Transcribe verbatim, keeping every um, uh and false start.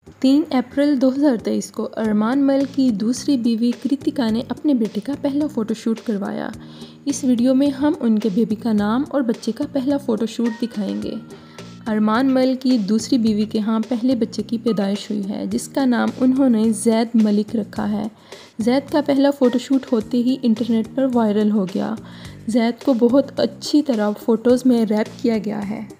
तीन अप्रैल दो हज़ार तेईस को अरमान मलिक की दूसरी बीवी कृतिका ने अपने बेटे का पहला फ़ोटोशूट करवाया। इस वीडियो में हम उनके बेबी का नाम और बच्चे का पहला फ़ोटोशूट दिखाएंगे। अरमान मलिक की दूसरी बीवी के यहाँ पहले बच्चे की पैदाइश हुई है, जिसका नाम उन्होंने ज़ैद मलिक रखा है। ज़ैद का पहला फ़ोटोशूट होते ही इंटरनेट पर वायरल हो गया। ज़ैद को बहुत अच्छी तरह फ़ोटोज़ में रैप किया गया है।